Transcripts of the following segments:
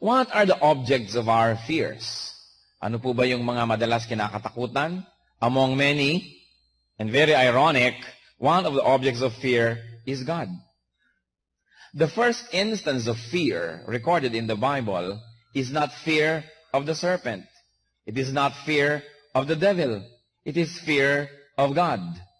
What are the objects of our fears? Ano po ba yung mga madalas kinakatakutan? Among many, and very ironic, one of the objects of fear is God. The first instance of fear recorded in the Bible is not fear of the serpent. It is not fear of the devil. It is fear of God.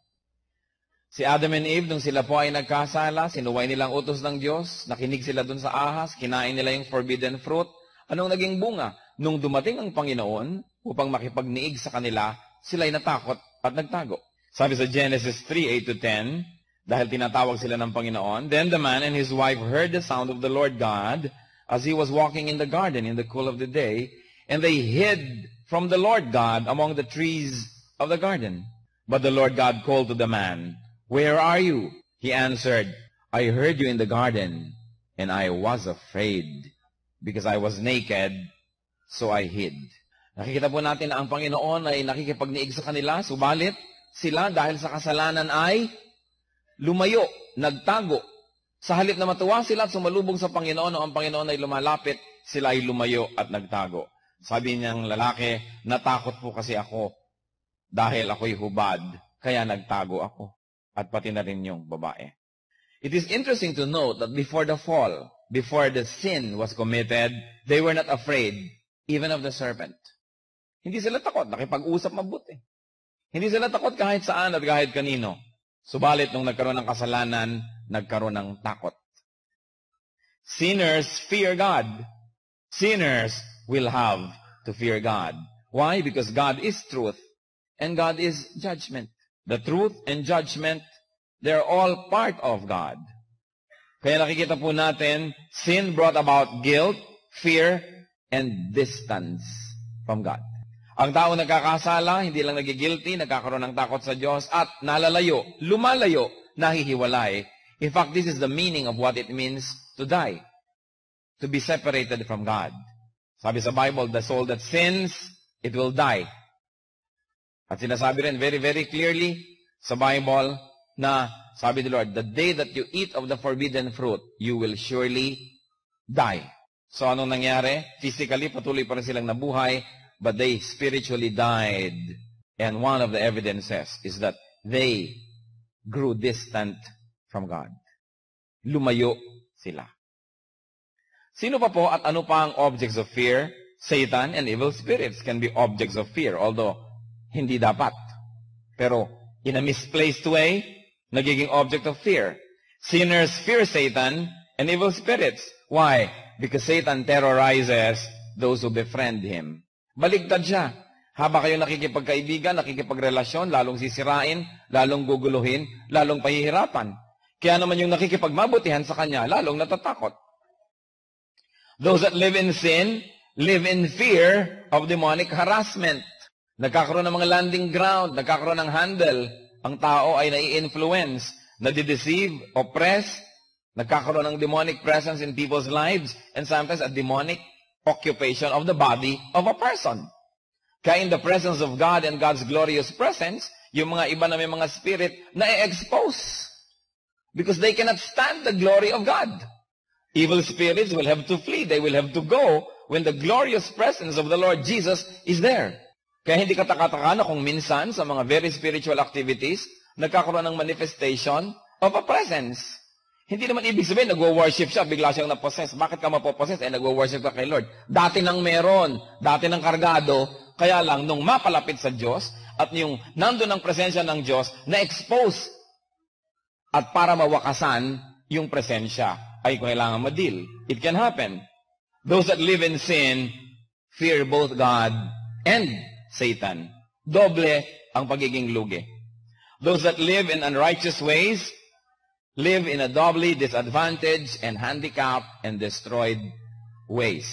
Si Adam and Eve, nung sila po ay nagkasala, sinuway nilang utos ng Diyos, nakinig sila dun sa ahas, kinain nila yung forbidden fruit. Anong naging bunga? Nung dumating ang Panginoon upang makipagniig sa kanila, sila'y natakot at nagtago. Sabi sa Genesis 3:8-10, dahil tinatawag sila ng Panginoon, then the man and his wife heard the sound of the Lord God as he was walking in the garden in the cool of the day, and they hid from the Lord God among the trees of the garden. But the Lord God called to the man, "Where are you?" He answered, "I heard you in the garden, and I was afraid, because I was naked, so I hid." Nakikita po natin na ang Panginoon ay nakikipagniig sa kanila, subalit sila dahil sa kasalanan ay lumayo, nagtago. Sa halip na matuwa sila at sumalubong sa Panginoon, o ang Panginoon ay lumalapit, sila ay lumayo at nagtago. Sabi niyang lalaki, natakot po kasi ako dahil ako'y hubad, kaya nagtago ako. At pati na rin yung babae. It is interesting to note that before the fall, before the sin was committed, they were not afraid even of the serpent. Hindi sila takot, nakipag-usap mabuti. Hindi sila takot kahit saan at kahit kanino. Subalit nung nagkaroon ng kasalanan, nagkaroon ng takot. Sinners fear God. Sinners will have to fear God. Why? Because God is truth and God is judgment. The truth and judgment, they're all part of God. Kaya nakikita po natin, sin brought about guilt, fear, and distance from God. Ang tao nagkakasala, hindi lang nagigilty, nagkakaroon ng takot sa Diyos, at nalalayo, lumalayo, nahihiwalay. In fact, this is the meaning of what it means to die. To be separated from God. Sabi sa Bible, the soul that sins, it will die. At sinasabi rin very, very clearly sa Bible na sabi ni Lord, the day that you eat of the forbidden fruit, you will surely die. So anong nangyari? Physically, patuloy pa rin silang nabuhay, but they spiritually died. And one of the evidences is that they grew distant from God. Lumayo sila. Sino pa po at ano pa ang objects of fear? Satan and evil spirits can be objects of fear, although hindi dapat. Pero in a misplaced way, nagiging object of fear. Sinners fear Satan and evil spirits. Why? Because Satan terrorizes those who befriend him. Baligtad siya. Habang kayo nakikipagkaibigan, nakikipagrelasyon, lalong sisirain, lalong guguluhin, lalong pahihirapan. Kaya naman yung nakikipagmabutihan sa kanya, lalong natatakot. Those that live in sin, live in fear of demonic harassment. Nagkakaroon ng mga landing ground, nagkakaroon ng handle. Ang tao ay nai-influence, nadideceive, oppress, nagkakaroon ng demonic presence in people's lives, and sometimes a demonic occupation of the body of a person. Kaya in the presence of God and God's glorious presence, yung mga iba na may mga spirit na-expose. Because they cannot stand the glory of God. Evil spirits will have to flee. They will have to go when the glorious presence of the Lord Jesus is there. Kaya hindi kataka-taka na kung minsan sa mga very spiritual activities, nagkakaroon ng manifestation of a presence. Hindi naman ibig sabihin, nagwo-worship siya, bigla siyang napossess. Bakit ka mapopossess? Nagwo-worship ka kay Lord. Dati nang meron, dati nang kargado, kaya lang nung mapalapit sa Diyos, at yung nandun ang presensya ng Diyos, na-expose. At para mawakasan yung presensya, ay kailangan ma-deal. It can happen. Those that live in sin, fear both God and Satan. Doble ang pagiging lugi. Those that live in unrighteous ways, live in a doubly disadvantaged and handicapped and destroyed ways.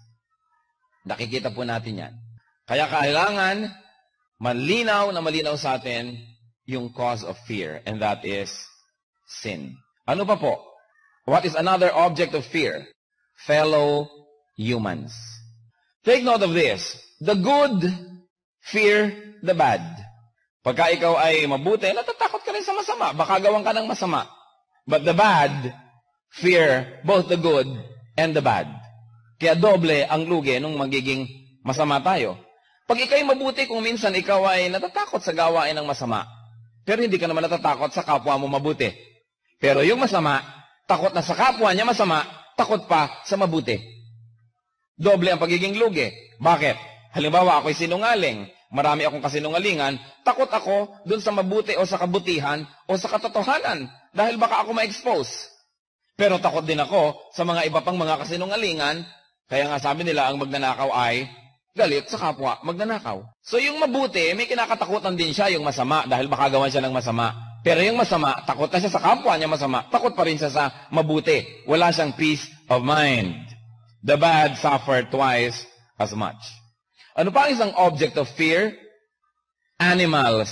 Nakikita po natin yan. Kaya kailangan malinaw na malinaw sa atin yung cause of fear, and that is sin. Ano pa po? What is another object of fear? Fellow humans. Take note of this. The good fear the bad. Pagka ikaw ay mabuti, natatakot ka rin sa masama. Baka gawan ka ng masama. But the bad fear both the good and the bad. Kaya doble ang lugi nung magiging masama tayo. Pag ikaw'y mabuti, kung minsan ikaw ay natatakot sa gawain ng masama, pero hindi ka naman natatakot sa kapwa mo mabuti. Pero yung masama, takot na sa kapwa niya masama, takot pa sa mabuti. Doble ang pagiging lugi. Bakit? Halimbawa, ako'y sinungaling. Marami akong kasinungalingan. Takot ako dun sa mabuti o sa kabutihan o sa katotohanan dahil baka ako ma-expose. Pero takot din ako sa mga iba pang mga kasinungalingan. Kaya nga sabi nila, ang magnanakaw ay galit sa kapwa magnanakaw. So yung mabuti, may kinakatakutan din siya yung masama dahil baka gawan siya ng masama. Pero yung masama, takot na siya sa kapwa niya masama, takot pa rin siya sa mabuti. Wala siyang peace of mind. The bad suffer twice as much. Ano pa ang isang object of fear? Animals,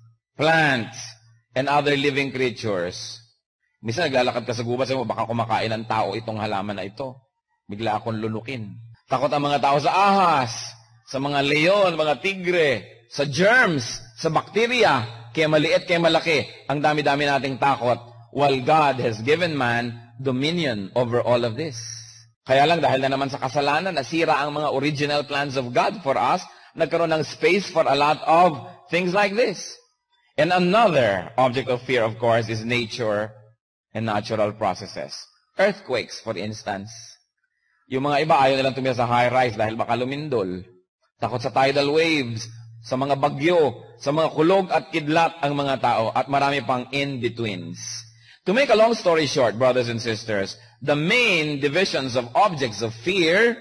plants, and other living creatures. Minsan naglalakad ka sa gubat, sabi mo, baka kumakain ng tao itong halaman na ito. Bigla akong lunukin. Takot ang mga tao sa ahas, sa mga leon, mga tigre, sa germs, sa bakterya, kaya maliit, kaya malaki. Ang dami-dami nating takot, while God has given man dominion over all of this. Kaya lang, dahil na naman sa kasalanan, nasira ang mga original plans of God for us, nagkaroon ng space for a lot of things like this. And another object of fear, of course, is nature and natural processes. Earthquakes, for instance. Yung mga iba, ayaw nilang tumira sa high-rise dahil baka lumindol. Takot sa tidal waves, sa mga bagyo, sa mga kulog at kidlat ang mga tao, at marami pang in-betweens. To make a long story short, brothers and sisters, the main divisions of objects of fear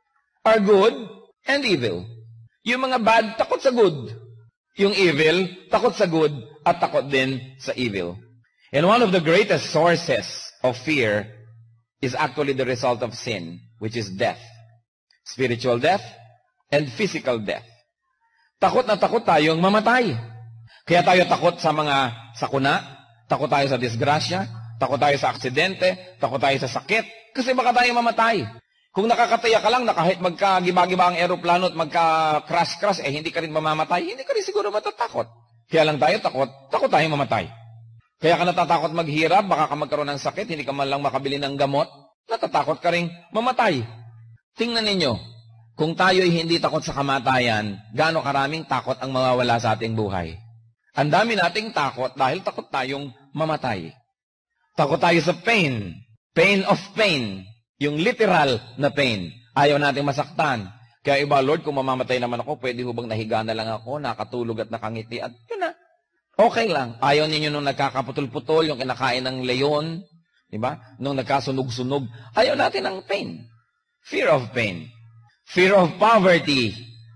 are good and evil. Yung mga bad, takot sa good. Yung evil, takot sa good, at takot din sa evil. And one of the greatest sources of fear is actually the result of sin, which is death. Spiritual death and physical death. Takot na takot tayong mamatay. Kaya tayo takot sa mga sakuna, takot tayo sa disgrasya, takot tayo sa aksidente, takot tayo sa sakit, kasi baka tayo mamatay. Kung nakakataya ka lang na kahit magkagiba-giba ang eroplano at magka-crash-crash, hindi ka rin mamamatay, hindi ka rin siguro matatakot. Kaya lang tayo takot tayong mamatay. Kaya ka natatakot maghirap, baka ka magkaroon ng sakit, hindi ka man lang makabili ng gamot, natatakot ka rin mamatay. Tingnan ninyo, kung tayo ay hindi takot sa kamatayan, gaano karaming takot ang mawawala sa ating buhay. Ang dami nating takot dahil takot tayong mamatay. Takot tayo sa pain. Pain of pain. Yung literal na pain. Ayaw nating masaktan. Kaya iba, Lord, kung mamamatay naman ako, pwede hubang nahiga na lang ako, nakatulog at nakangiti, at yun na. Okay lang. Ayaw ninyo nung nagkakaputol-putol, yung kinakain ng leon, diba? Nung nagkasunog-sunog. Ayaw natin ng pain. Fear of pain. Fear of poverty.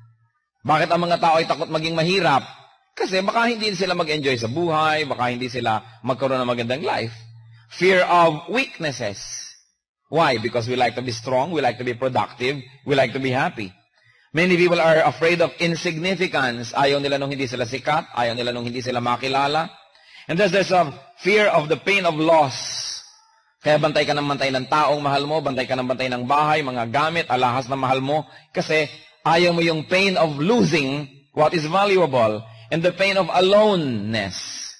Bakit ang mga tao ay takot maging mahirap? Kasi baka hindi sila mag-enjoy sa buhay, baka hindi sila magkaroon ng magandang life. Fear of weaknesses. Why? Because we like to be strong, we like to be productive, we like to be happy. Many people are afraid of insignificance. Ayaw nila nung hindi sila sikat, ayaw nila nung hindi sila makilala. And there's a fear of the pain of loss. Kaya bantay ka ng bantay ng taong mahal mo, bantay ka ng bantay ng bahay, mga gamit, alahas na mahal mo, kasi ayaw mo yung pain of losing what is valuable and the pain of aloneness.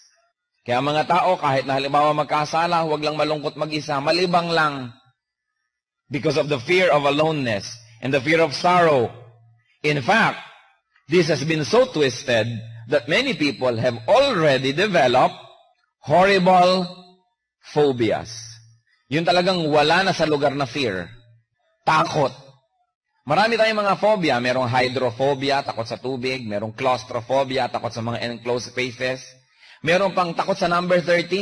Kaya mga tao, kahit na halimbawa magkasala, huwag lang malungkot mag-isa, malibang lang. Because of the fear of aloneness and the fear of sorrow. In fact, this has been so twisted that many people have already developed horrible phobias. Yun talagang wala na sa lugar na fear. Takot. Marami tayong mga phobia. Merong hydrophobia, takot sa tubig. Merong claustrophobia, takot sa mga enclosed spaces. Meron pang takot sa number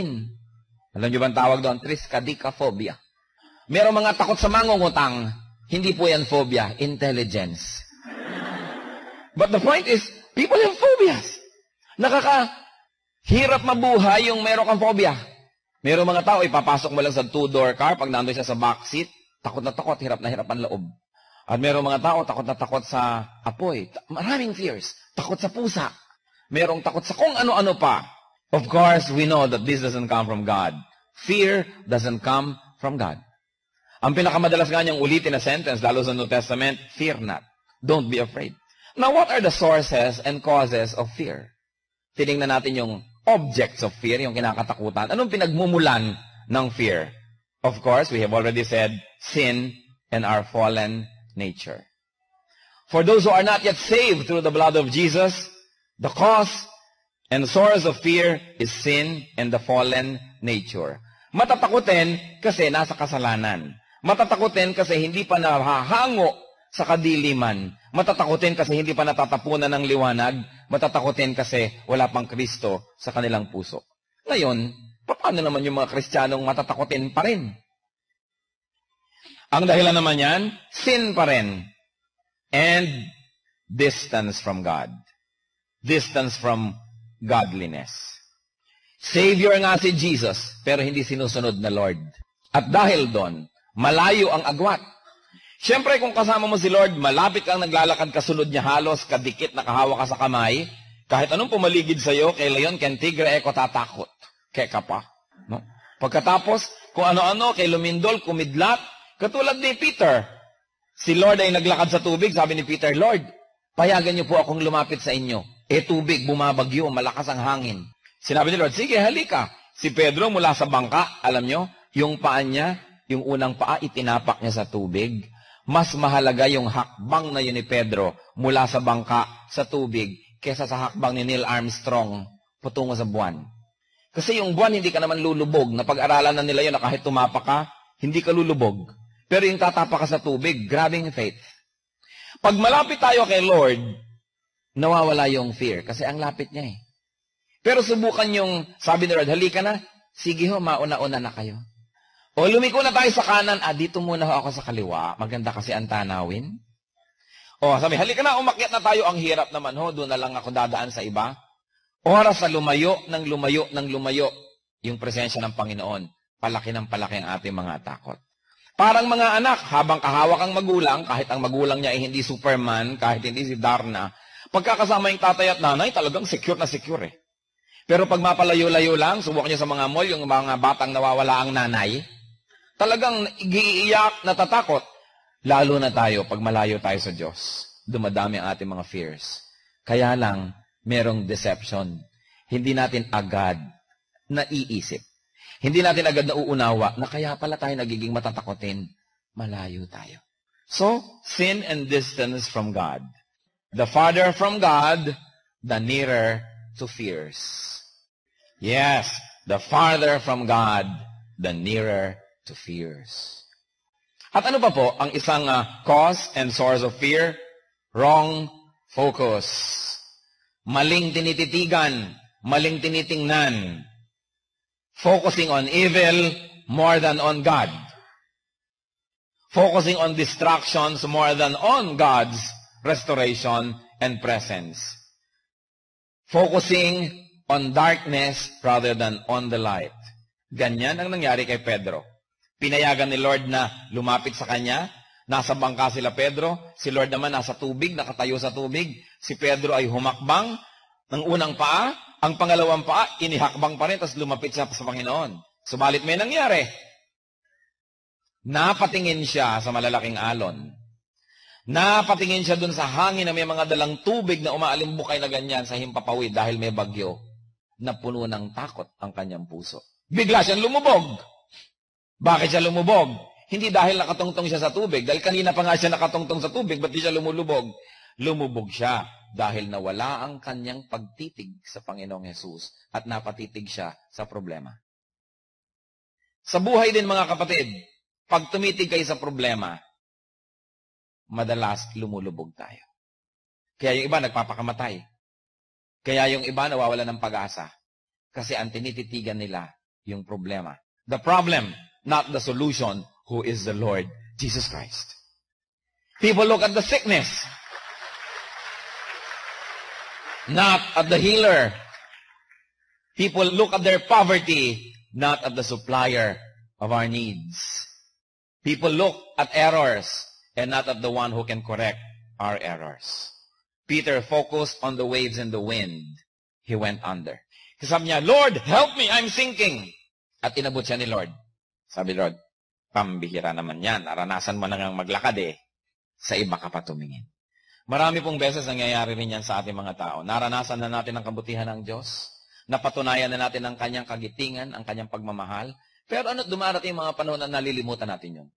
13. Alam niyo ba ang tawag doon? Triskaidekaphobia. Merong mga takot sa mangungutang. Hindi po yan phobia, intelligence. But the point is, people have phobias. Nakakahirap mabuhay yung meron kang phobia. Merong mga tao, ipapasok mo lang sa two-door car, pag nandun siya sa backseat, takot na takot, hirap na hirap ang loob. At merong mga tao, takot na takot sa apoy. Maraming fears. Takot sa pusa. Merong takot sa kung ano-ano pa. Of course, we know that this doesn't come from God. Fear doesn't come from God. Ang pinakamadalas nga niyang ulitin na sentence, lalo sa New Testament, fear not. Don't be afraid. Now, what are the sources and causes of fear? Tinignan natin yung objects of fear, yung kinakatakutan. Anong pinagmumulan ng fear? Of course, we have already said sin and our fallen nature. For those who are not yet saved through the blood of Jesus, the cause and source of fear is sin and the fallen nature. Matatakutin kasi nasa kasalanan. Matatakutin kasi hindi pa nahahango sa kadiliman. Matatakutin kasi hindi pa natatapunan ng liwanag. Matatakutin kasi wala pang Kristo sa kanilang puso. Ngayon, paano naman yung mga Kristiyanong matatakutin pa rin? Ang dahilan naman yan, sin pa rin. And distance from God. Distance from godliness. Savior nga si Jesus, pero hindi sinusunod na Lord. At dahil doon, malayo ang agwat. Siyempre, kung kasama mo si Lord, malapit kang naglalakad, kasunod niya halos, kadikit, nakahawak ka sa kamay, kahit anong pumaligid sa'yo, kay Leon, kay Tigre, eko tatakot. Kaya ka pa. No? Pagkatapos, kung ano-ano, kay Lumindol, kumidlat, katulad ni Peter. Si Lord ay naglakad sa tubig, sabi ni Peter, Lord, payagan niyo po akong lumapit sa inyo. Tubig, bumabagyo, malakas ang hangin. Sinabi ni Lord, sige, halika. Si Pedro mula sa bangka, alam nyo, yung paa niya, yung unang paa, itinapak niya sa tubig. Mas mahalaga yung hakbang na yun ni Pedro mula sa bangka sa tubig kesa sa hakbang ni Neil Armstrong patungo sa buwan. Kasi yung buwan, hindi ka naman lulubog. Napag-aralan na nila yun na kahit tumapak ka, hindi ka lulubog. Pero yung tatapak ka sa tubig, grabbing faith. Pag malapit tayo kay Lord, nawawala yung fear kasi ang lapit niya eh. Pero subukan yung, sabi ni Lord, halika na, sige ho, mauna-una na kayo. O lumiko na tayo sa kanan, dito muna ho ako sa kaliwa, maganda kasi ang tanawin. O sabi, halika na, umakyat na tayo, ang hirap naman ho, doon na lang ako dadaan sa iba. Oras na lumayo, yung presensya ng Panginoon, palaki ng palaki ang ating mga takot. Parang mga anak, habang kahawak ang magulang, kahit ang magulang niya ay hindi Superman, kahit hindi si Darna, pagkakasama yung tatay at nanay, talagang secure na secure eh. Pero pag mapalayo-layo lang, subok niyo sa mga mall, yung mga batang nawawala ang nanay, talagang iiyak, natatakot. Lalo na tayo, pag malayo tayo sa Diyos, dumadami ang ating mga fears. Kaya lang, merong deception. Hindi natin agad naiisip. Hindi natin agad nauunawa na kaya pala tayo nagiging matatakotin. Malayo tayo. So, sin and distance from God. The farther from God, the nearer to fears. Yes, the farther from God, the nearer to fears. At ano pa po ang isang cause and source of fear? Wrong focus. Maling tinititigan, maling tinitingnan. Focusing on evil more than on God. Focusing on distractions more than on God's restoration and presence. Focusing on darkness rather than on the light. Ganyan ang nangyari kay Pedro. Pinayagan ni Lord na lumapit sa kanya. Nasa bangka sila Pedro. Si Lord naman nasa tubig, nakatayo sa tubig. Si Pedro ay humakbang ng unang paa. Ang pangalawang paa, inihakbang pa rin, tapos lumapit siya sa Panginoon. Subalit may nangyari. Napatingin siya sa malalaking alon. Napatingin siya dun sa hangin na may mga dalang tubig na umaalimbukay na ganyan sa himpapawid dahil may bagyo. Napuno ng takot ang kanyang puso. Bigla siyang lumubog. Bakit siya lumubog? Hindi dahil nakatungtong siya sa tubig. Dahil kanina pa nga siya nakatungtong sa tubig, ba't di siya lumulubog? Lumubog siya dahil nawala ang kanyang pagtitig sa Panginoong Hesus at napatitig siya sa problema. Sa buhay din mga kapatid, pag tumitig kayo sa problema, madalas lumulubog tayo. Kaya yung iba nagpapakamatay. Kaya yung iba nawawala ng pag-asa. Kasi ang tinititigan nila yung problema. The problem, not the solution, who is the Lord Jesus Christ. People look at the sickness, not at the healer. People look at their poverty, not at the supplier of our needs. People look at errors and not at the one who can correct our errors. Peter focused on the waves and the wind. He went under. Kasi sabi niya, Lord, help me, I'm sinking. At inabot siya ni Lord. Sabi Lord, pambihira naman yan. Naranasan mo na ngang maglakad eh. Sa iba ka pa tumingin. Marami pong beses nangyayari rin yan sa ating mga tao. Naranasan na natin ang kabutihan ng Diyos. Napatunayan na natin ang kanyang kagitingan, ang kanyang pagmamahal. Pero ano't dumarating mga panahon na nalilimutan natin yun.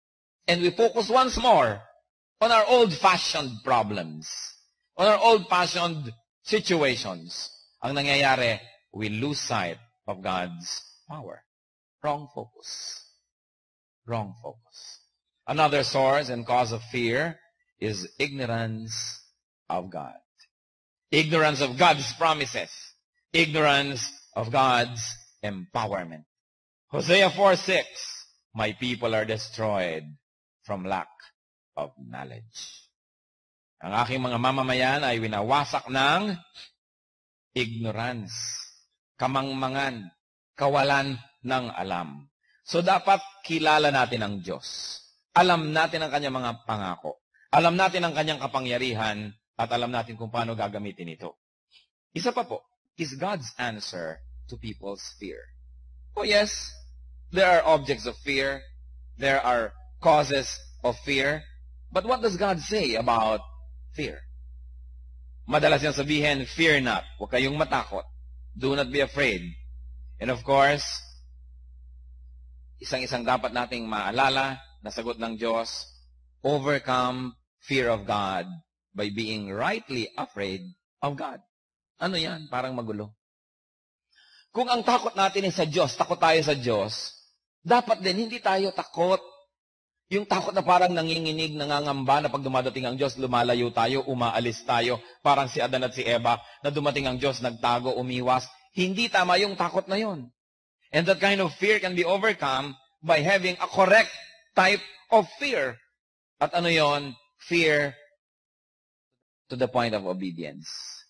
and we focus once more on our old-fashioned problems, on our old-fashioned situations, ang nangyayari, we lose sight of God's power. Wrong focus. Wrong focus. Another source and cause of fear is ignorance of God. Ignorance of God's promises. Ignorance of God's empowerment. Hosea 4:6, my people are destroyed from lack of knowledge. Ang aking mga mamamayan ay winawasak ng ignorance, kamangmangan, kawalan ng alam. So dapat kilala natin ang Diyos. Alam natin ang kanyang mga pangako. Alam natin ang kanyang kapangyarihan at alam natin kung paano gagamitin ito. Isa pa po, is God's answer to people's fear. Oh yes, there are objects of fear. There are causes of fear. But what does God say about fear? Madalas niyang sabihin, fear not. Huwag kayong matakot. Do not be afraid. And of course, isang-isang dapat nating maalala na sagot ng Diyos, overcome fear of God by being rightly afraid of God. Ano yan? Parang magulo. Kung ang takot natin ay sa Diyos, takot tayo sa Diyos, dapat din hindi tayo takot. Yung takot na parang nanginginig, nangangamba na pag dumadating ang Diyos, lumalayo tayo, umaalis tayo. Parang si Adan at si Eva na dumating ang Diyos, nagtago, umiwas. Hindi tama yung takot na yon. And that kind of fear can be overcome by having a correct type of fear. At ano yon? Fear to the point of obedience.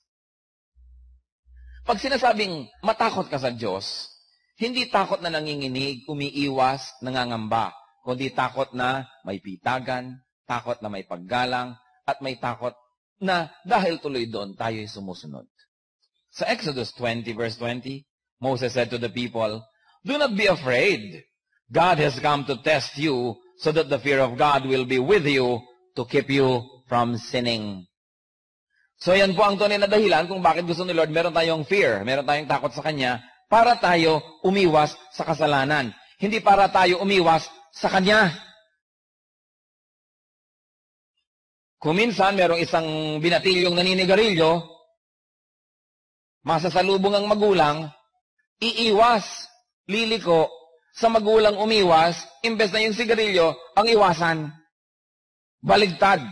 Pag sinasabing matakot ka sa Diyos, hindi takot na nanginginig, umiiwas, nangangamba, kundi takot na may pitagan, takot na may paggalang, at may takot na dahil tuloy doon tayo'y sumusunod. Sa Exodus 20 verse 20, Moses said to the people, do not be afraid. God has come to test you so that the fear of God will be with you to keep you from sinning. So yan po ang tunay na dahilan kung bakit gusto ni Lord meron tayong fear, meron tayong takot sa Kanya, para tayo umiwas sa kasalanan. Hindi para tayo umiwas sa Kanya. Kung minsan merong isang binatilyong naninigarilyo, masasalubong ang magulang, iiwas, liliko, sa magulang umiwas, imbes na yung sigarilyo, ang iwasan. Baligtad.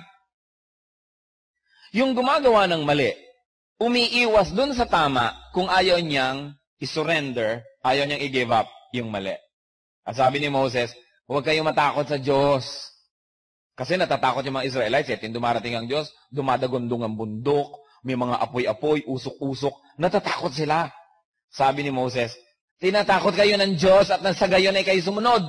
Yung gumagawa ng mali, umiiwas dun sa tama kung ayaw niyang isurrender, ayaw niyang i-give up yung mali. At sabi ni Moses, huwag kayong matakot sa Diyos. Kasi natatakot yung mga Israelites, yung dumarating ang Diyos, dumadagundong ang bundok, may mga apoy-apoy, usok-usok, natatakot sila. Sabi ni Moses, tinatakot kayo ng Diyos at sa gayon ay kayo sumunod.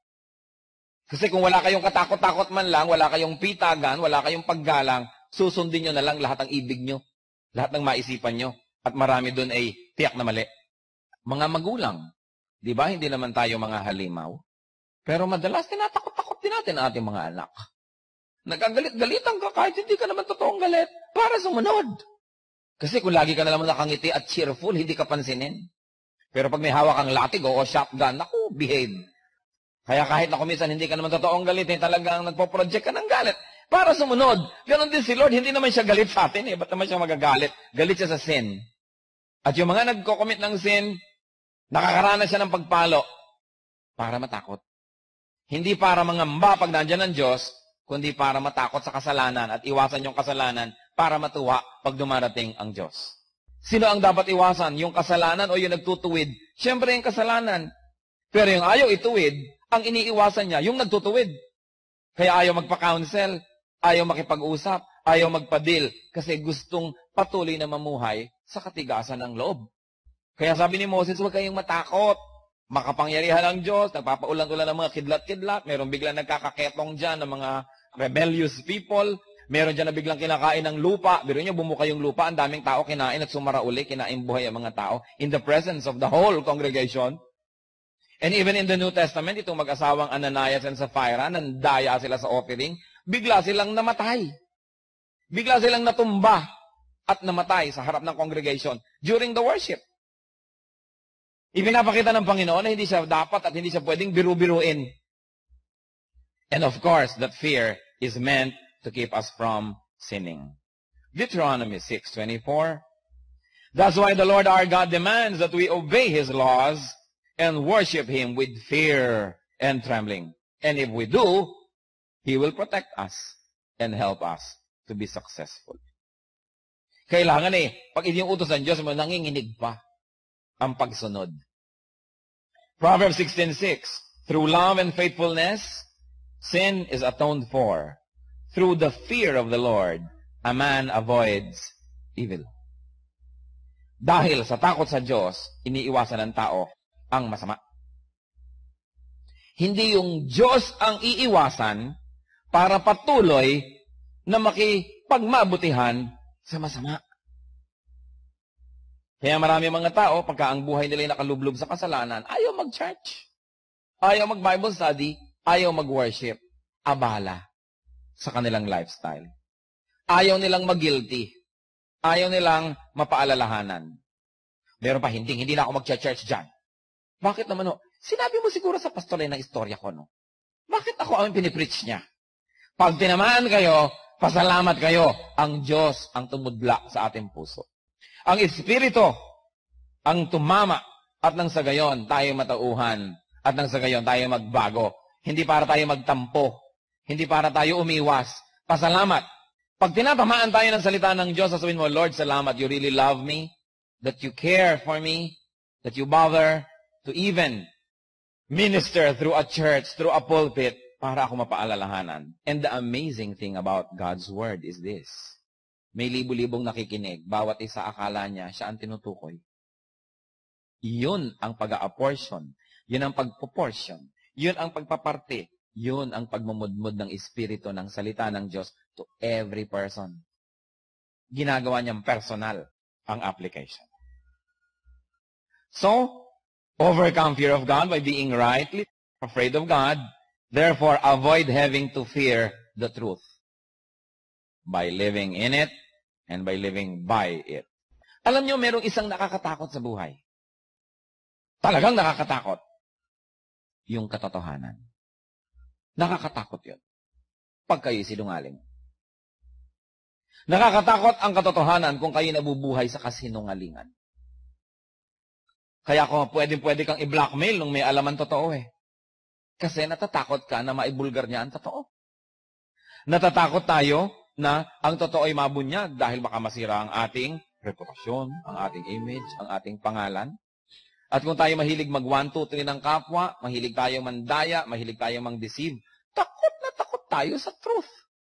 Kasi kung wala kayong katakot-takot man lang, wala kayong pitagan, wala kayong paggalang, susundin nyo na lang lahat ng ibig nyo, lahat ng maisipan nyo, at marami doon ay tiyak na mali. Mga magulang, di ba? Hindi naman tayo mga halimaw. Pero madalas tinatakot-takot din natin ang ating mga anak. Nagagalit-galitan ka kahit hindi ka naman totoong galit para sumunod. Kasi kung lagi ka na naman nakangiti at cheerful, hindi ka pansinin. Pero pag may hawak kang latig o shotgun, naku, behave. Kaya kahit na kuminsan hindi ka naman totoong galit, talagang nagpo-project ka ng galit para sumunod. Ganon din si Lord, hindi naman siya galit sa atin eh. Ba't naman siya magagalit? Galit siya sa sin. At yung mga nagko-commit ng sin, nakakaranas siya ng pagpalo para matakot. Hindi para mangamba pag nandyan ang Diyos, kundi para matakot sa kasalanan at iwasan yung kasalanan para matuwa pag dumarating ang Diyos. Sino ang dapat iwasan? Yung kasalanan o yung nagtutuwid? Siyempre yung kasalanan. Pero yung ayaw ituwid, ang iniiwasan niya, yung nagtutuwid. Kaya ayaw magpa-counsel, ayaw makipag-usap, ayaw magpa-deal, kasi gustong patuloy na mamuhay sa katigasan ng loob. Kaya sabi ni Moses, huwag kayong matakot. Makapangyarihan ang Diyos, nagpapaulan-ulan ng mga kidlat-kidlat, meron biglang nagkakaketong dyan ng mga rebellious people, meron dyan na biglang kinakain ng lupa, biro nyo bumuka yung lupa, ang daming tao kinain at sumara uli, kinain buhay ang mga tao in the presence of the whole congregation. And even in the New Testament, itong mag-asawang Ananias and Sapphira, nandaya sila sa offering, bigla silang namatay. Bigla silang natumba at namatay sa harap ng congregation during the worship. Ipinapakita ng Panginoon na hindi siya dapat at hindi siya pwedeng biru-biruin. And of course, that fear is meant to keep us from sinning. Deuteronomy 6:24. That's why the Lord our God demands that we obey His laws and worship Him with fear and trembling. And if we do, He will protect us and help us to be successful. Kailangan pag yung utos ng Diyos mo, nanginginig pa ang pagsunod. Proverbs 16:6. Through love and faithfulness, sin is atoned for. Through the fear of the Lord, a man avoids evil. Dahil sa takot sa Diyos, iniiwasan ng tao ang masama. Hindi yung Diyos ang iiwasan para patuloy na makipagmabutihan sa masama. Kaya marami mga tao, pagka ang buhay nila ay nakalublob sa kasalanan, ayaw mag-church, ayaw mag-Bible study, ayaw mag-worship, abala sa kanilang lifestyle. Ayaw nilang mag-guilty. Ayaw nilang mapaalalahanan. Meron pa, hindi na ako mag-church dyan. Bakit naman Sinabi mo siguro sa pastor na istorya ko, no? Bakit ako ang pinipreach niya? Pag tinamaan kayo, pasalamat kayo. Ang Diyos ang tumudla sa ating puso. Ang Espiritu ang tumama at nang sa gayon tayo matauhan at nang sa gayon tayo magbago. Hindi para tayo magtampo. Hindi para tayo umiwas. Pasalamat. Pag tinatamaan tayo ng salita ng Diyos, sasabihin mo, Lord, salamat, you really love me, that you care for me, that you bother to even minister through a church, through a pulpit, para ako mapaalalahanan. And the amazing thing about God's Word is this. May libu-libong nakikinig. Bawat isa akala niya, siya ang tinutukoy. Yun ang pag-a-apportion. Yun ang pagproportion. Yun ang pagpaparte. Yun ang pagmumudmud ng Espiritu ng salita ng Diyos to every person. Ginagawa niyang personal ang application. So, overcome fear of God by being rightly afraid of God. Therefore, avoid having to fear the truth by living in it and by living by it. Alam niyo, merong isang nakakatakot sa buhay. Talagang nakakatakot. Yung katotohanan. Nakakatakot yun. Pag kayo sinungaling. Nakakatakot ang katotohanan kung kayo nabubuhay sa kasinungalingan. Kaya kung pwede kang i-blackmail nung may alaman totoo Kasi natatakot ka na maibulgar niya ang totoo. Natatakot tayo na ang totoo ay mabunyag dahil baka masira ang ating reputasyon, ang ating image, ang ating pangalan. At kung tayo mahilig mag-1, 2, 3 ng kapwa, mahilig tayo mandaya, mahilig tayo mang-deceive, takot na takot tayo sa truth.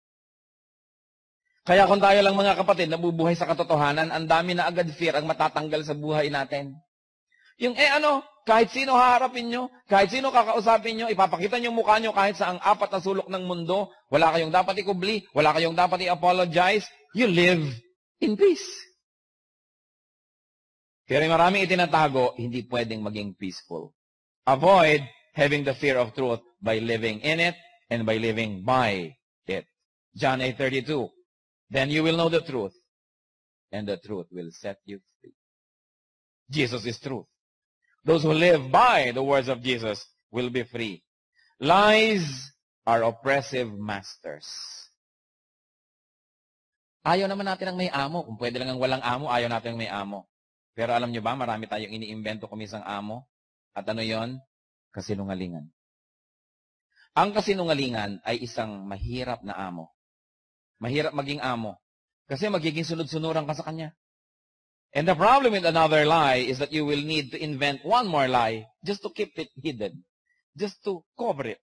Kaya kung tayo lang mga kapatid nabubuhay sa katotohanan, ang dami na agad fear ang matatanggal sa buhay natin. Yung kahit sino haharapin nyo, kahit sino kakausapin nyo, ipapakita nyo yung mukha nyo kahit sa ang apat na sulok ng mundo, wala kayong dapat ikubli, wala kayong dapat i-apologize, you live in peace. Pero maraming itinatago, hindi pwedeng maging peaceful. Avoid having the fear of truth by living in it and by living by it. John 8:32. Then you will know the truth, and the truth will set you free. Jesus is truth. Those who live by the words of Jesus will be free. Lies are oppressive masters. Ayaw naman natin ang may amo. Kung pwede lang ang walang amo, ayaw natin ang may amo. Pero alam nyo ba, marami tayong iniimbento kumisang amo. At ano yon? Kasinungalingan. Ang kasinungalingan ay isang mahirap na amo. Mahirap maging amo. Kasi magiging sunod-sunuran ka sa kanya. And the problem with another lie is that you will need to invent one more lie just to keep it hidden. Just to cover it.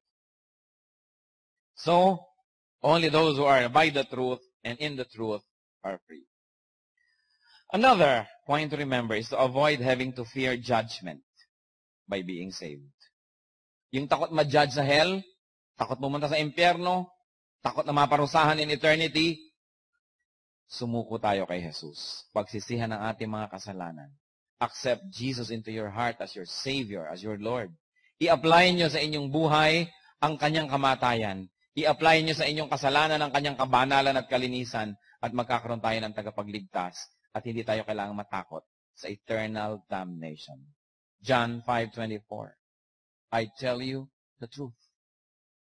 So, only those who are by the truth and in the truth are free. Another point to remember is to avoid having to fear judgment by being saved. Yung takot ma-judge sa hell, takot pumunta sa impyerno, takot na maparusahan in eternity, sumuko tayo kay Jesus. Pagsisihan ng ating mga kasalanan. Accept Jesus into your heart as your Savior, as your Lord. I-apply nyo sa inyong buhay ang kanyang kamatayan. I-apply nyo sa inyong kasalanan ang kanyang kabanalan at kalinisan at magkakaroon tayo ng tagapagligtas at hindi tayo kailangang matakot sa eternal damnation. John 5:24. I tell you the truth.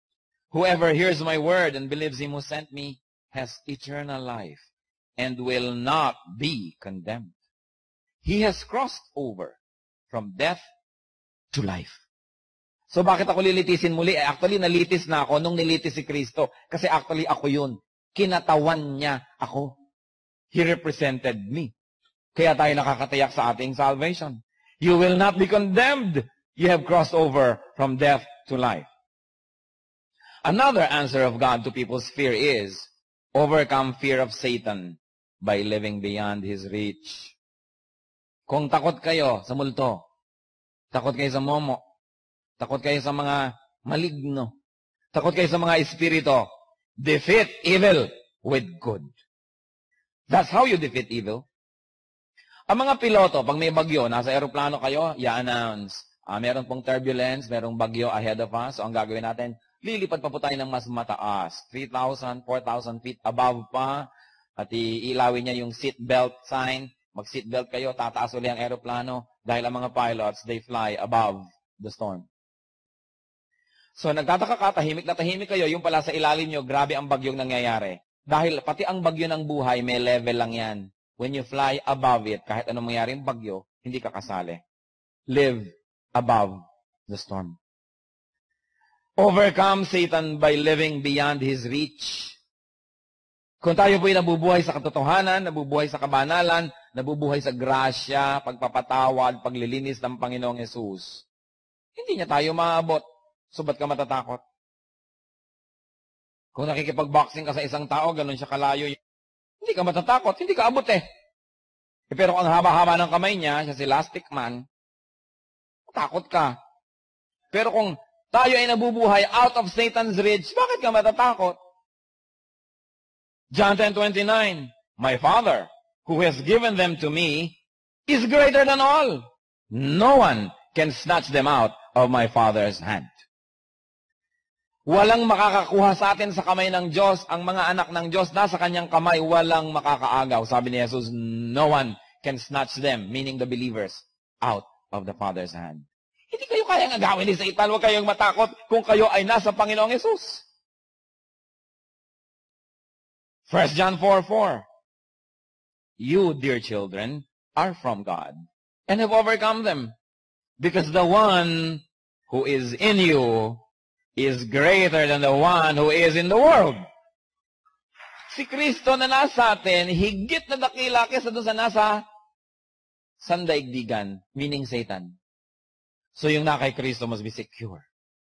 Whoever hears my word and believes him who sent me has eternal life and will not be condemned. He has crossed over from death to life. So bakit ako lilitisin muli? Actually, nalitis na ako nung nilitis si Kristo. Kasi actually, ako yun. Kinatawan niya ako. He represented me. Kaya tayo nakakatayak sa ating salvation. You will not be condemned. You have crossed over from death to life. Another answer of God to people's fear is, overcome fear of Satan by living beyond his reach. Kung takot kayo sa multo, takot kayo sa momo, takot kayo sa mga maligno, takot kayo sa mga espirito, defeat evil with good. That's how you defeat evil. Ang mga piloto, pag may bagyo, nasa aeroplano kayo, i-announce, meron pong turbulence, merong bagyo ahead of us, so ang gagawin natin, lilipad pa po tayo ng mas mataas, 3,000, 4,000 feet above pa, at iilawin niya yung seatbelt sign, mag-seatbelt kayo, tataas uli ang aeroplano, dahil ang mga pilots, they fly above the storm. So nagtataka ka, tahimik na tahimik kayo, yung pala sa ilalim nyo, grabe ang bagyong nangyayari. Dahil pati ang bagyo ng buhay, may level lang yan. When you fly above it, kahit anong mangyari yung bagyo, hindi ka kasali. Live above the storm. Overcome Satan by living beyond his reach. Kung tayo po'y nabubuhay sa katotohanan, nabubuhay sa kabanalan, nabubuhay sa grasya, pagpapatawad, paglilinis ng Panginoong Yesus, hindi niya tayo maabot. So, ba't ka matatakot? Kung nakikipag-boxing ka sa isang tao, ganun siya kalayo, hindi ka matatakot, hindi ka abot eh. Pero kung ang haba-haba ng kamay niya, siya si Elastic Man, takot ka. Pero kung tayo ay nabubuhay out of Satan's reach, bakit ka matatakot? John 10:29, my Father, who has given them to me, is greater than all. No one can snatch them out of my Father's hand. Walang makakakuha sa atin sa kamay ng Diyos. Ang mga anak ng Diyos, nasa kanyang kamay, walang makakaagaw. Sabi ni Jesus, no one can snatch them, meaning the believers, out of the Father's hand. Hindi kayo kayang agawin ni Satan. Huwag kayong matakot kung kayo ay nasa Panginoong Jesus. 1 John 4:4. You, dear children, are from God and have overcome them, because the one who is in you is greater than the one who is in the world. Si Kristo na nasa atin, higit na dakila kaysa doon sa nasa sandaigdigan, meaning Satan. So yung na kay Kristo must be secure.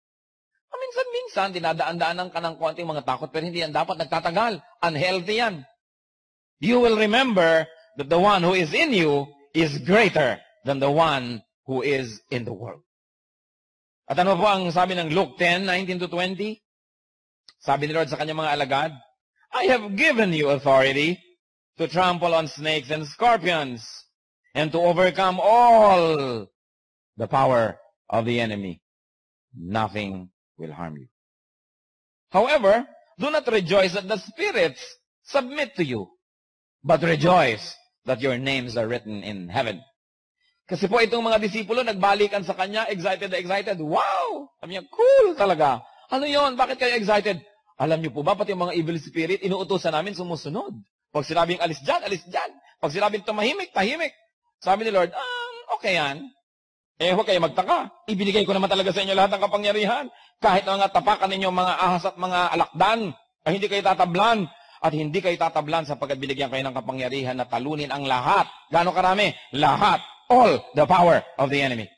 Minsan, dinadaan-daanan ka ng konting mga takot, pero hindi yan dapat nagtatagal. Unhealthy yan. You will remember that the one who is in you is greater than the one who is in the world. At ano po ang sabi ng Luke 10:19-20? Sabi ni Lord sa kanyang mga alagad, I have given you authority to trample on snakes and scorpions and to overcome all the power of the enemy. Nothing will harm you. However, do not rejoice that the spirits submit to you, but rejoice that your names are written in heaven. Kasi po itong mga disipulo, nagbalikan sa kanya, excited na excited. Wow! Sabi niya, cool talaga. Ano yon? Bakit kayo excited? Alam niyo po ba, pati yung mga evil spirit, inuutosan namin sumusunod. Pag sinabing alis dyan, alis dyan. Pag sinabing tumahimik, tahimik. Sabi ni Lord, okay yan. Huwag kayo magtaka. Ibinigay ko naman talaga sa inyo lahat ng kapangyarihan. Kahit mga tapakan ninyo, mga ahas at mga alakdan, ay hindi kayo tatablan. At hindi kayo tatablan sapagkat binigyan kayo ng kapangyarihan na talunin ang lahat. Gaano karami? Lahat. All the power of the enemy.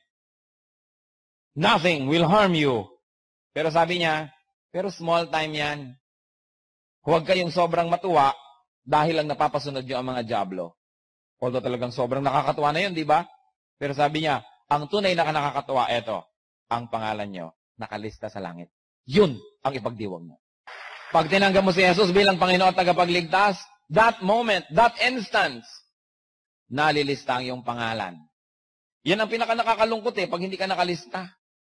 Nothing will harm you. Pero sabi niya, pero small time yan. Huwag kayong sobrang matuwa dahil lang napapasunod nyo ang mga diablo. Although talagang sobrang nakakatuwa na yun, di ba? Pero sabi niya, ang tunay na nakakatuwa, eto, ang pangalan nyo, nakalista sa langit. Yun ang ipagdiwang mo. Pag tinanggap mo si Jesus bilang Panginoon at tagapagligtas, that moment, that instance, nalilista ang iyong pangalan. Yan ang pinaka-nakakalungkot pag hindi ka nakalista.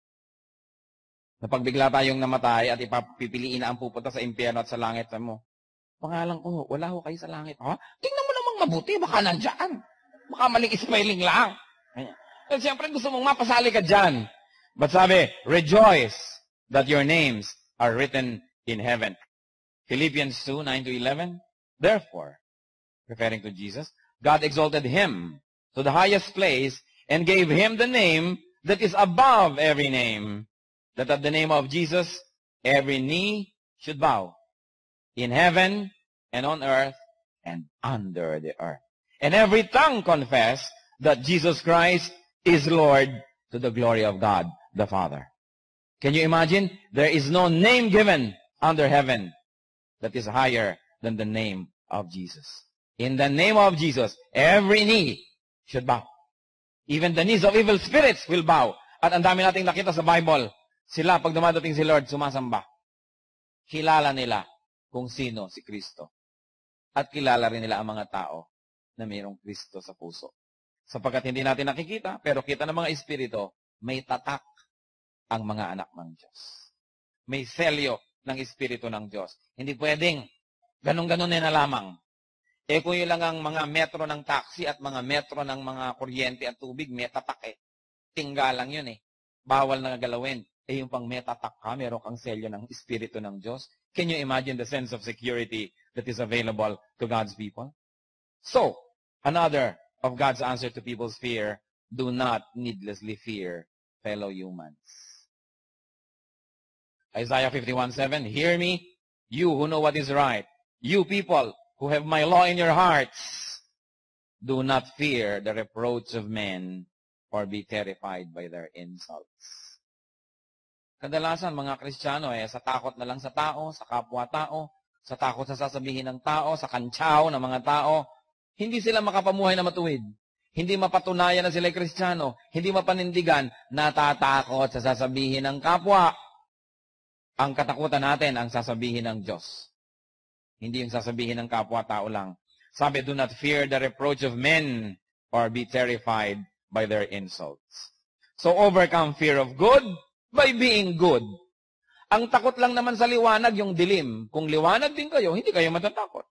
Na pag bigla tayong namatay at ipapipiliin na ang pupunta sa impyerno at sa langit, mo, pangalan ko, wala ho kayo sa langit. Ha? Tingnan mo namang mabuti, baka nandyan. Baka maling spelling lang. At siyempre gusto mong mapasali ka dyan. But sabi, rejoice that your names are written in heaven. Philippians 2, 9-11. Therefore, referring to Jesus, God exalted him to the highest place and gave him the name that is above every name, that at the name of Jesus every knee should bow, in heaven and on earth and under the earth. And every tongue confess that Jesus Christ is Lord, to the glory of God the Father. Can you imagine? There is no name given under heaven that is higher than the name of Jesus. In the name of Jesus, every knee should bow. Even the knees of evil spirits will bow. At ang dami nating nakita sa Bible, sila, pag dumadating si Lord, sumasamba. Kilala nila kung sino si Kristo. At kilala rin nila ang mga tao na mayroong Kristo sa puso. Sapagkat hindi natin nakikita, pero kita ng mga espiritu, may tatak ang mga anak ng Diyos. May selyo ng espiritu ng Diyos. Hindi pwedeng ganun-ganun na lamang. Kung yun lang ang mga metro ng taxi at mga metro ng mga kuryente at tubig, may tatak Tingga lang yun Bawal na galawin. Yung pang may tatak ka, meron kang selyo ng espiritu ng Diyos. Can you imagine the sense of security that is available to God's people? So, another of God's answer to people's fear, do not needlessly fear fellow humans. Isaiah 51:7, hear me, you who know what is right, you people who have my law in your hearts, do not fear the reproach of men or be terrified by their insults. Kadalasan mga Kristiyano sa takot na lang sa tao, sa kapwa-tao, sa takot sa sasabihin ng tao, sa kantsaw ng mga tao, hindi sila makapamuhay na matuwid. Hindi mapatunayan na sila Kristiyano. Hindi mapanindigan, natatakot sa sasabihin ng kapwa. Ang katakutan natin ang sasabihin ng Diyos. Hindi yung sasabihin ng kapwa-tao lang. Sabi, do not fear the reproach of men or be terrified by their insults. So overcome fear of good by being good. Ang takot lang naman sa liwanag, yung dilim. Kung liwanag din kayo, hindi kayo matatakot.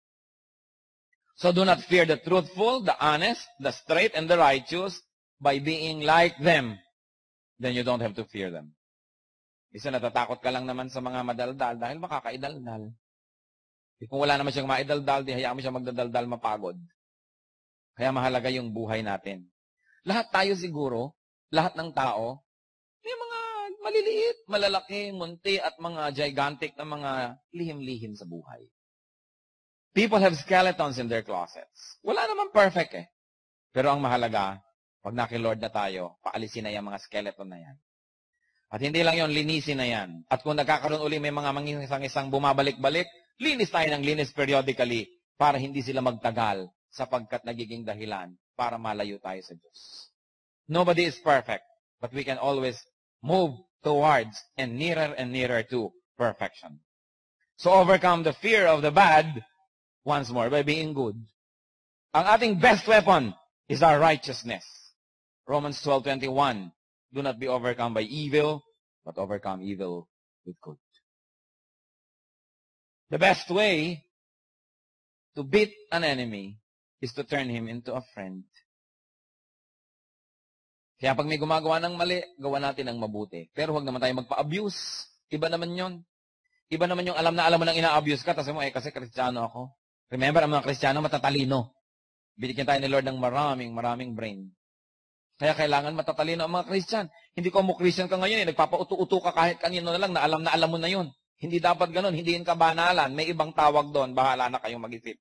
So do not fear the truthful, the honest, the straight, and the righteous by being like them. Then you don't have to fear them. Isa, natatakot ka lang naman sa mga madaldal dahil makakaidaldal. Kung wala naman siyang maidaldal, di hayaan mo siya magdadaldal, mapagod. Kaya mahalaga yung buhay natin. Lahat tayo siguro, lahat ng tao, may mga maliliit, malalaki, munti, at mga gigantic na mga lihim-lihim sa buhay. People have skeletons in their closets. Wala naman perfect Pero ang mahalaga, pag naki-Lord na tayo, paalisin na yung mga skeleton na yan. At hindi lang yon, linisin na yan. At kung nagkakaroon uli may mga mangisang-isang bumabalik-balik, linis tayo ng linis periodically para hindi sila magtagal sapagkat nagiging dahilan para malayo tayo sa Diyos. Nobody is perfect, but we can always move towards and nearer to perfection. So overcome the fear of the bad once more by being good. Ang ating best weapon is our righteousness. Romans 12:21. Do not be overcome by evil, but overcome evil with good. The best way to beat an enemy is to turn him into a friend. Kaya pag may gumagawa ng mali, gawa natin ng mabuti. Pero huwag naman tayo magpa-abuse. Iba naman yon. Iba naman yung alam mo nang ina-abuse ka, tapos mo, kasi Kristiyano ako. Remember, ang mga Kristiyano matatalino. Binigyan tayo ni Lord ng maraming brain. Kaya kailangan matatalino ang mga Christian. Hindi ko mo Christian ka ngayon nagpapauto-uto ka kahit kanino na lang na alam mo na yun. Hindi dapat ganun, hindi yun kabanalan. May ibang tawag doon, bahala na kayong mag-isip.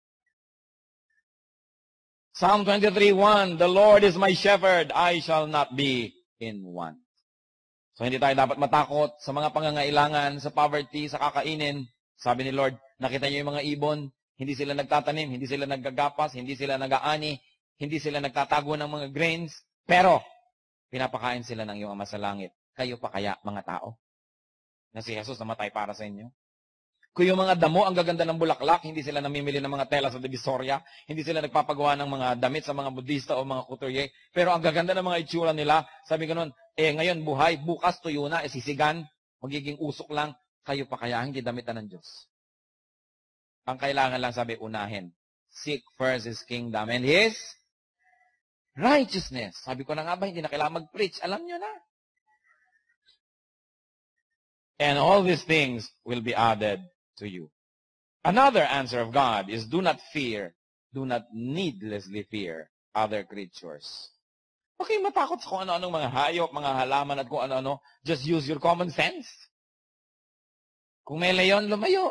Psalm 23:1, the Lord is my shepherd, I shall not be in want. So hindi tayo dapat matakot sa mga pangangailangan, sa poverty, sa kakainin. Sabi ni Lord, nakita niyo yung mga ibon, hindi sila nagtatanim, hindi sila naggagapas, hindi sila nag-aani, hindi sila nagtatago ng mga grains, pero pinapakain sila ng iyong Ama sa langit. Kayo pa kaya, mga tao? Na si Jesus namatay para sa inyo? Kung yung mga damo, ang gaganda ng bulaklak, hindi sila namimili ng mga tela sa Divisoria, hindi sila nagpapagawa ng mga damit sa mga Budista o mga couturier, pero ang gaganda ng mga itsura nila, sabi ganun, ngayon buhay, bukas tuyo na, sisigan, magiging usok lang, kayo pa kaya, hindi damitan ng Diyos. Ang kailangan lang, sabi, unahin. Seek first His kingdom and His righteousness. Sabi ko na nga ba, hindi na kailangan mag-preach. Alam nyo na. And all these things will be added to you. Another answer of God is do not needlessly fear other creatures. Okay, matakot sa kung ano-anong mga hayop, mga halaman at kung ano-ano. Just use your common sense. Kung may leon, lumayo.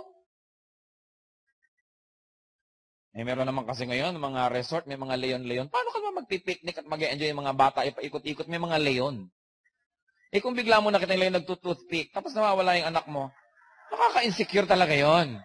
Meron naman kasi ngayon, mga resort, may mga leon-leon. Paano ka naman magpipiknik at mag-enjoy yung mga bata, ipaikot-ikot, may mga leon. Kung bigla mo nakita yung leon nagtutoothpick, tapos nawawala yung anak mo, nakaka-insecure talaga yon.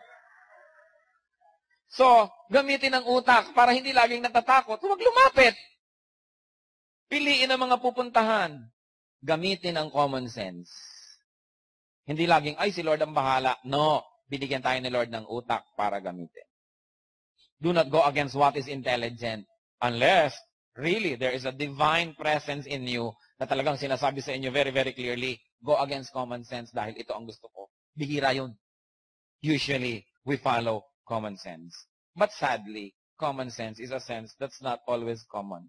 So, gamitin ang utak para hindi laging natatakot. Huwag lumapit. Piliin ang mga pupuntahan. Gamitin ang common sense. Hindi laging, ay, si Lord ang bahala. No, binigyan tayo ni Lord ng utak para gamitin. Do not go against what is intelligent unless, really, there is a divine presence in you na talagang sinasabi sa inyo very, very clearly, go against common sense dahil ito ang gusto ko. Bihira yun. Usually, we follow common sense. But sadly, common sense is a sense that's not always common.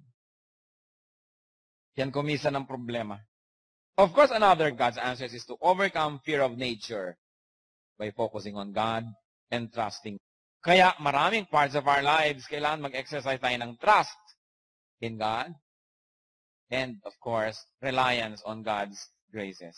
Yan kumisa ng problema. Of course, another God's answer is to overcome fear of nature by focusing on God and trusting. Kaya maraming parts of our lives, kailangan mag-exercise tayo ng trust in God and, of course, reliance on God's graces.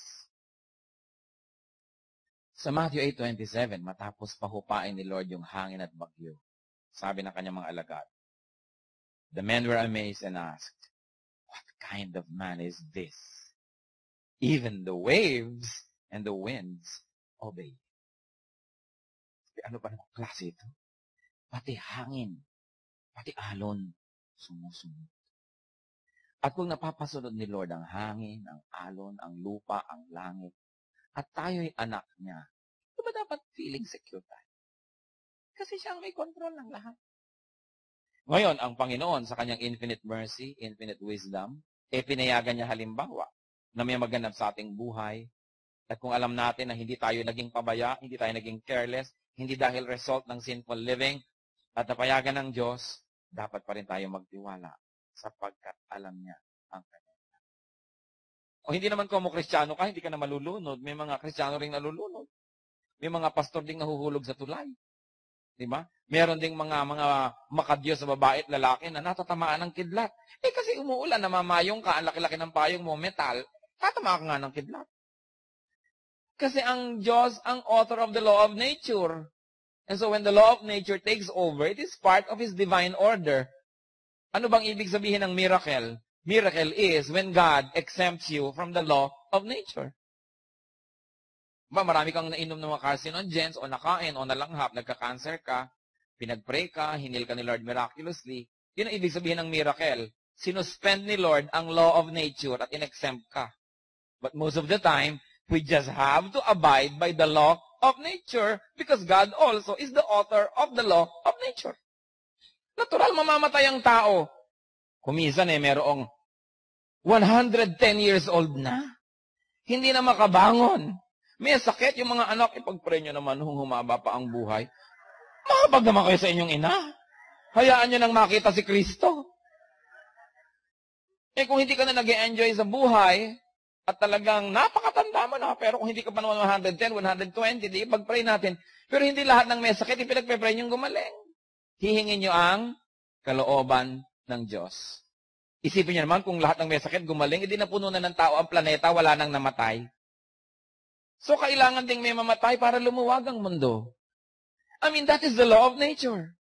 Sa Matthew 8:27, matapos pahupain ni Lord yung hangin at bagyo, sabi ng kanyang mga alagad, the men were amazed and asked, what kind of man is this? Even the waves and the winds obey. Ano pa naman klase ito? Pati hangin, pati alon, sumusunod. At kung napapasunod ni Lord ang hangin, ang alon, ang lupa, ang langit, at tayo'y anak niya, di ba dapat feeling secure tayo? Kasi siya ang may control ng lahat. Ngayon, ang Panginoon sa kanyang infinite mercy, infinite wisdom, pinayagan niya halimbawa na may maganap sa ating buhay. At kung alam natin na hindi tayo naging pabaya, hindi tayo naging careless, hindi dahil result ng sinful living, at napayagan ng Diyos, dapat pa rin tayo magtiwala sapagkat alam niya ang kanyang. O hindi naman kung mo Kristiyano ka, hindi ka na malulunod. May mga Kristiyano ring nalulunod. May mga pastor ding nahuhulog sa tulay. Diba? Meron ding mga makadiyos sa babae at lalaki na natatamaan ng kidlat. Kasi umuulan, namamayong ka, ang laki-laki ng payong mo, metal, tatama ka nga ng kidlat. Kasi ang Diyos ang author of the law of nature. And so when the law of nature takes over, it is part of His divine order. Ano bang ibig sabihin ng miracle? Miracle is when God exempts you from the law of nature. Marami kang nainom ng mga carcinogens o nakain o nalanghap, nagka-cancer ka, pinag-pray ka, hinil ka ni Lord miraculously. Yun ang ibig sabihin ng miracle. Sinuspend ni Lord ang law of nature at in-exempt ka. But most of the time, we just have to abide by the law of nature because God also is the author of the law of nature. Natural, mamamatay ang tao. Kumisan merong 110 years old na. Hindi na makabangon. May sakit yung mga anak. Ipag-pray nyo naman kung humaba pa ang buhay. Makapag naman kayo sa inyong ina. Hayaan nyo nang makita si Kristo. Kung hindi ka na nag-enjoy sa buhay, at talagang napakatanda mo na, pero kung hindi ka pa naman 110, 120, di ipag-pray natin. Pero hindi lahat ng may sakit, ipinag-pray nyo gumaling. Hihingin nyo ang kalooban ng Diyos. Isipin nyo naman, kung lahat ng may sakit gumaling, hindi na puno na ng tao ang planeta, wala nang namatay. So, kailangan ding may mamatay para lumuwag ang mundo. I mean, that is the law of nature.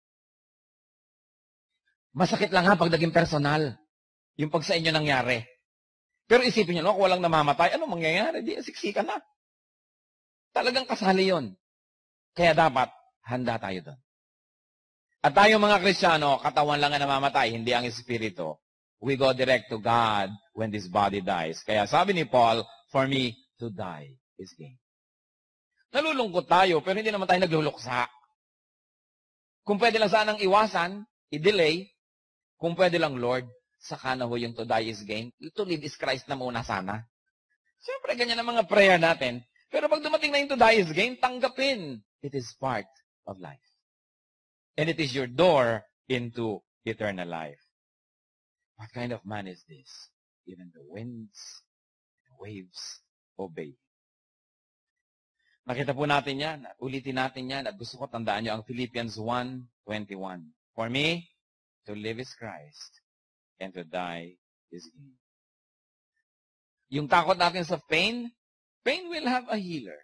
Masakit lang pag naging personal. Yung pag sa inyo nangyari. Pero isipin nyo, kung walang namamatay, ano mangyayari? Di, siksikan na. Talagang kasali yon. Kaya dapat, handa tayo doon. At tayo mga Kristiyano, katawan lang ang namamatay, hindi ang Espiritu. We go direct to God when this body dies. Kaya sabi ni Paul, for me to die is gain. Nalulungkot tayo, pero hindi naman tayo nagluluksa. Kung pwede lang sanang iwasan, i-delay. Kung pwede lang, Lord, saka na ho yung to die is gain. To live is Christ na muna sana. Siyempre, ganyan ang mga prayer natin. Pero pag dumating na yung to die is gain, tanggapin. It is part of life. And it is your door into eternal life. What kind of man is this? Even the winds, the waves obey. Nakita po natin yan. At ulitin natin yan. At gusto ko tandaan nyo ang Philippians 1:21. For me, to live is Christ, and to die is gain. Yung takot natin sa pain, pain will have a healer.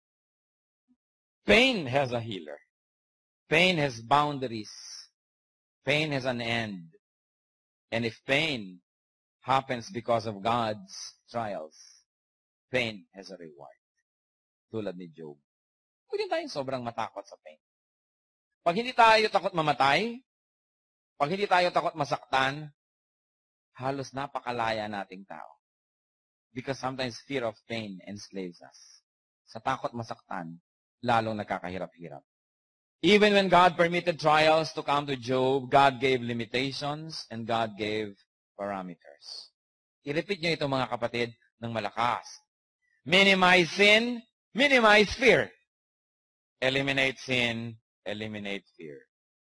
Pain has a healer. Pain has boundaries. Pain has an end. And if pain happens because of God's trials, pain has a reward. Tulad ni Job. Huwag din tayong sobrang matakot sa pain. Pag hindi tayo takot mamatay, pag hindi tayo takot masaktan, halos napakalaya nating tao. Because sometimes fear of pain enslaves us. Sa takot masaktan, lalong nakakahirap-hirap. Even when God permitted trials to come to Job, God gave limitations and God gave parameters. I-repeat nyo ito mga kapatid ng malakas. Minimize sin, minimize fear. Eliminate sin, eliminate fear.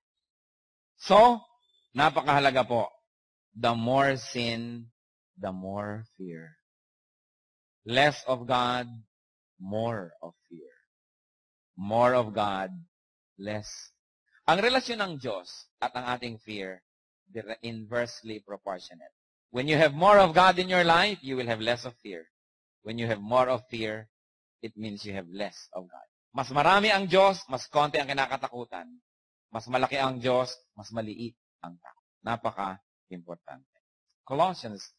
So, napakahalaga po. The more sin, the more fear. Less of God, more of fear. More of God, less. Ang relasyon ng Diyos at ang ating fear, they're inversely proportionate. When you have more of God in your life, you will have less of fear. When you have more of fear, it means you have less of God. Mas marami ang Diyos, mas konti ang kinakatakutan. Mas malaki ang Diyos, mas maliit ang takot. Napaka-importante. Colossians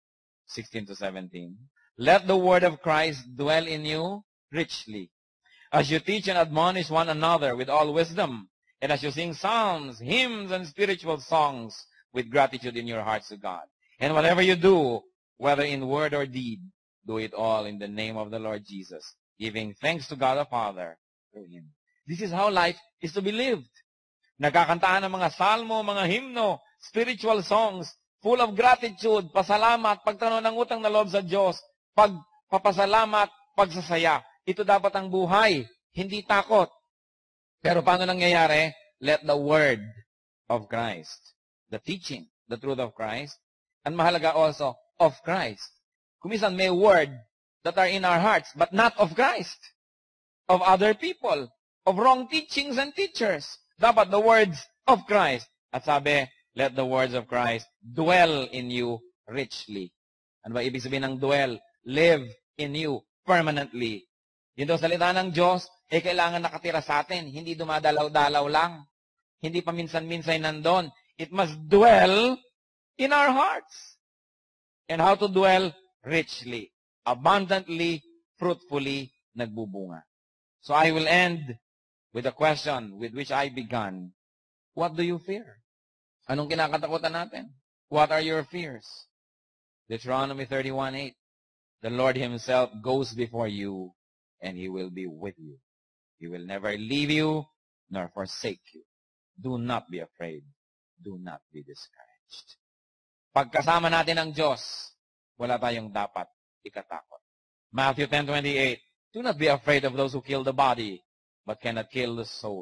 3:16-17. Let the word of Christ dwell in you richly, as you teach and admonish one another with all wisdom, and as you sing psalms, hymns, and spiritual songs with gratitude in your hearts to God. And whatever you do, whether in word or deed, do it all in the name of the Lord Jesus, giving thanks to God the Father through Him. This is how life is to be lived. Nagkakantaan ng mga salmo, mga hymno, spiritual songs, full of gratitude, pasalamat, pagtanong ng utang na loob sa Diyos, pagpapasalamat, pagsasaya. Ito dapat ang buhay, hindi takot. Pero paano nangyayari? Let the word of Christ, the teaching, the truth of Christ, and mahalaga also, of Christ. Kumisan may word that are in our hearts, but not of Christ, of other people, of wrong teachings and teachers. Dapat the words of Christ. At sabi, let the words of Christ dwell in you richly. Ano ba ibig sabihin ng dwell? Live in you permanently. Yun daw salita ng Diyos, kailangan nakatira sa atin. Hindi dumadalaw-dalaw lang. Hindi paminsan-minsan nandun. It must dwell in our hearts. And how to dwell? Richly. Abundantly, fruitfully, nagbubunga. So I will end with a question with which I began. What do you fear? Anong kinakatakutan natin? What are your fears? Deuteronomy 31:8. The Lord Himself goes before you, and He will be with you. He will never leave you, nor forsake you. Do not be afraid. Do not be discouraged. Pagkasama natin ang Diyos, wala tayong dapat ikatakot. Matthew 10:28. Do not be afraid of those who kill the body, but cannot kill the soul.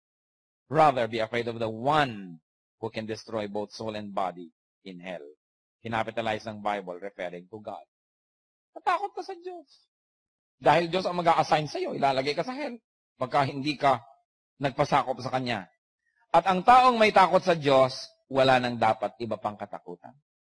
Rather, be afraid of the one who can destroy both soul and body in hell. Kinapitalize ng Bible referring to God. Natakot ka sa Diyos. Dahil Diyos ang mag-a-assign sa iyo, ilalagay ka sa hell pagka hindi ka nagpasakop sa Kanya. At ang taong may takot sa Diyos, wala nang dapat iba pang katakutan.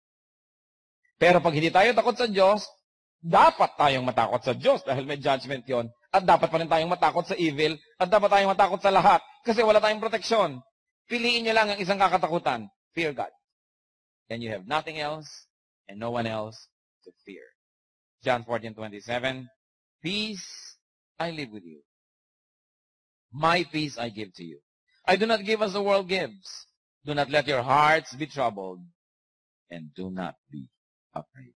Pero pag hindi tayo takot sa Diyos, dapat tayong matakot sa Diyos dahil may judgment yon. At dapat pa rin tayong matakot sa evil. At dapat tayong matakot sa lahat kasi wala tayong proteksyon. Piliin nyo lang ang isang kakatakutan. Fear God. Then you have nothing else and no one else to fear. John 14:27. Peace I live with you. My peace I give to you. I do not give as the world gives. Do not let your hearts be troubled, and do not be afraid.